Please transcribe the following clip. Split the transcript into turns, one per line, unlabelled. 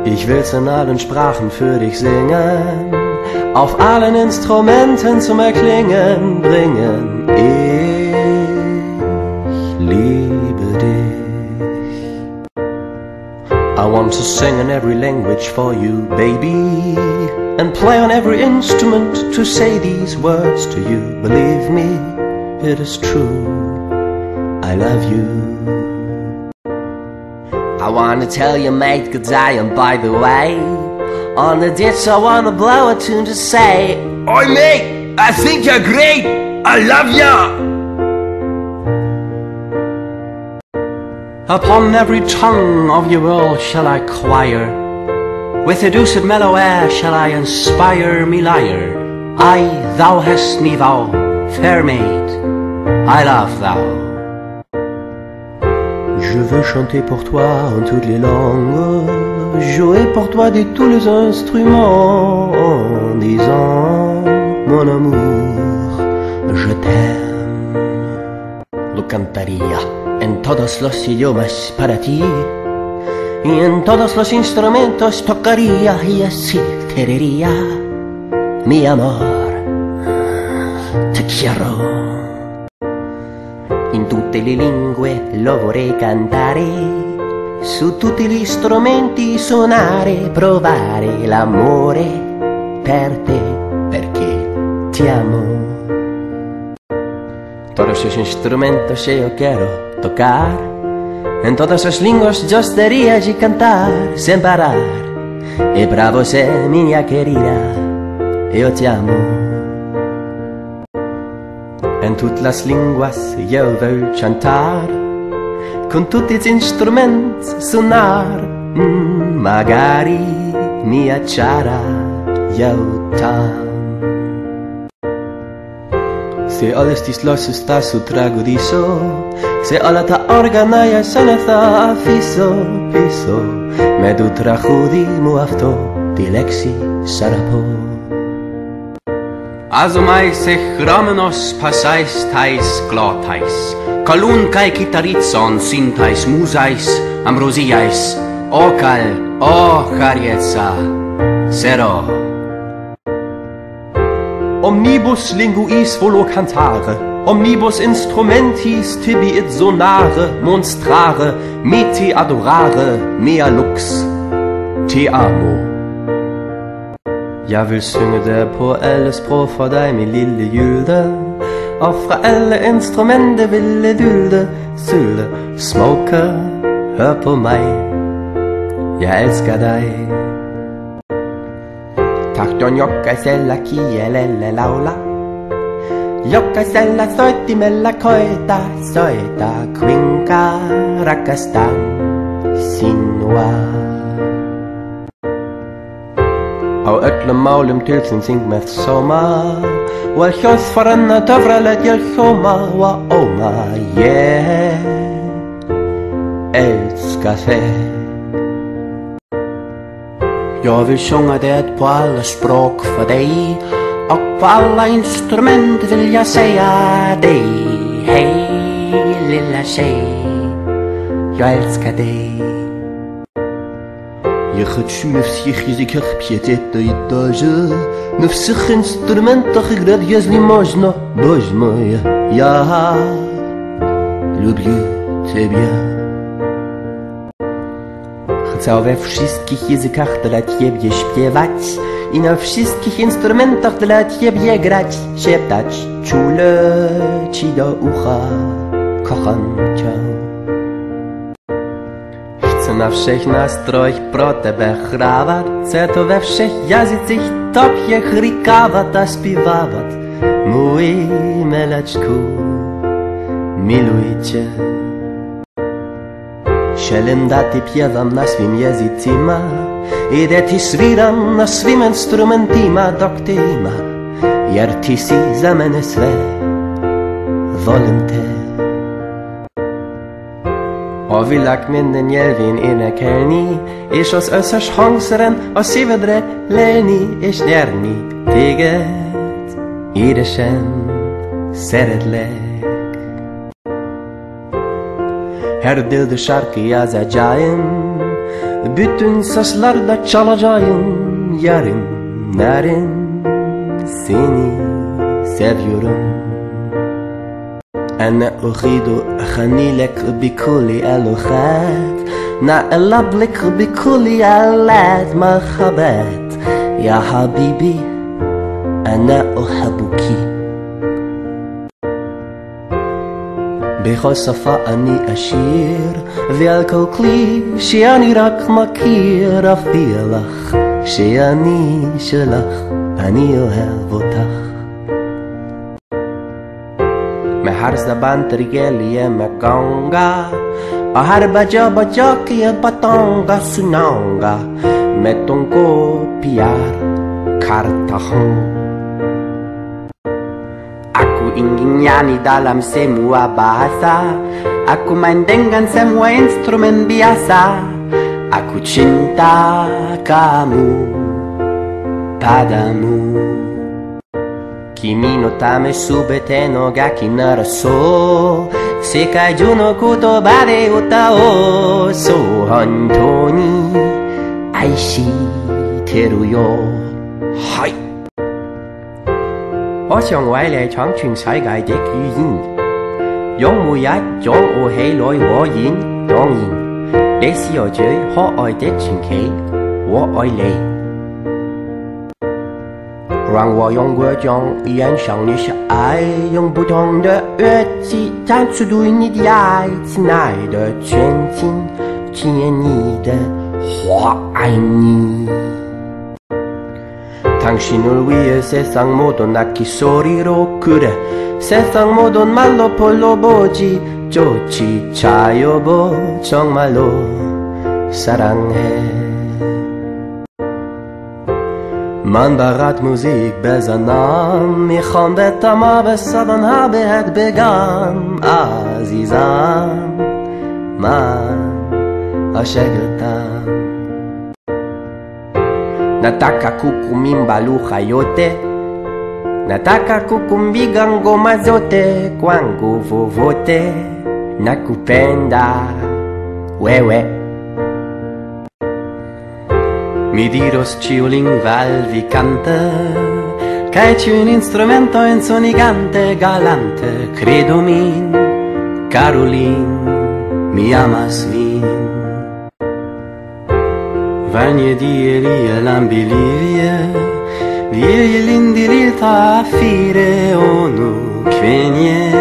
Ich will's in allen Sprachen für dich singen, auf allen Instrumenten zum Erklingen bringen. Ich liebe dich. I want to sing in every language for you, baby, and play on every instrument to say these words to you. Believe me, it is true, I love you. I wanna tell you, mate, good day, and by the way, on the ditch I wanna blow a tune to say,
Oi mate, I think you're great, I love ya.
Upon every tongue of your world shall I choir, with a deuced mellow air shall I inspire me lyre. Aye, thou hast me thou, fair maid, I love thou. Je veux chanter pour toi en toutes les langues, jouer pour toi de tous les instruments, en disant mon amour, je t'aime. Lo cantaría en todos los idiomas para ti, y en todos los instrumentos tocaría, y así te diría, mi amor, te quiero. In tutte le lingue lo vorrei cantare, su tutti gli strumenti suonare, provare l'amore per te, perché ti amo. Todos los instrumentos yo quiero tocar, en todas las lenguas yo estaría allí cantar sin parar. Y bravo sé, minha querida, yo te amo. En tutte las linguas yo vull cantar, con tutti gli instrumenti suonar, magari mia cara yo t'am. Se alles dies los sta su trago diso, se alla ta organa ja sanata fiso, piso, me du trachudi mu afto, di lexi sarapo. Also mais chromenos passais tais glotais, calun kai kitaritson sintais musais, ambrosiais, ocal, o cariezza, sero. Omnibus linguis volo cantare, omnibus instrumentis tibi it sonare, monstrare, me te adorare, mea lux, te amo. Jeg vil synge det på alle sprog for dig, min lille Jylde, og fra alle instrumenter ville dulde, sylde, smoke, hør på mig, jeg elsker dig. Tahton jokaisella kielellä laula, jokaisella soittimella koeta, soita, kuinka rakastan sinua. Á öllum málum tilsinn syng með sóma, og hljóðfaranna töfralet ég hljóma, og óma, ég älskar þig. Jag vill sjunga det på alla språk för dig, och på alla instrument vill jag säga dig. Hej lilla tjej, jag älskar dig. Я хочу на всех языках петь это и то же, на всех инструментах играть, если можно. Боже мой, я люблю тебя. Chcę we wszystkich językach dla ciebie śpiewać i na wszystkich instrumentach dla ciebie grać, szeptać czule ci do ucha, kocham cię. Chcę na wszech nastrojach pro tebe hrawać, chcę to we wszech językach tobie chrikawać, a śpiewać. Mój meleczku, miluj cię. Šelem da ti pjevam na svim jezicima i da ti sviram na svim instrumentima dok te ima, jer ti si za mene sve, volim te. Ovilak minnen jelvin inakelni, és az összes hangszeren a szívedre lelni és nyerni téged, édesen szeretlek. Her dilde şarkıya zacayım, Bütün sazlarda çalacağım yarın narın. Seni seviyorum. أنا أريد أغني لك بكل اللغات نقلب لك بكل آلات مرحبات يا حبيبي أنا أحبك בכל שפה אני אשיר ועל כל כלי שאני רק מכיר אביא לך שאני שלך אני אוהב אותך Har zaban trigelie me ganga A har baja baja kia batonga sunanga Me ton copiar cartajon Aku ingin dalam semua bahasa Aku main dengan semua instrumen biasa Aku cinta kamu padamu Kimi no tame subete no gaki naraso Sekai juu no kotoba de uta o So hontou ni aishiteru yo Hai 我想為你闖全世界的語言用每一種樂器來和弦當然你是我最可愛的傳奇我愛你讓我用各種語言向你示愛用不同的樂器唱出對你的愛親愛的全心紀念你的我愛你당신을 위해 세상 모든 악기 소리로 그래 세상 모든 말로 불러보지 좋지 자 여보 정말로 사랑해 من برات موزیک بزنم میخوام به تمام صداها بهت بگم عزیزم من عاشقتم Nataka kukumimba lugha yote Nataka kukumbiga ngoma zote kwangu vovote nakupenda wewe Mi diros ciulingual canta Che c'è un instrumento insonigante galante Credomi Caroline mi amas vin Vanje dielie lambilivie Vie l'indirilta fire onu kvenje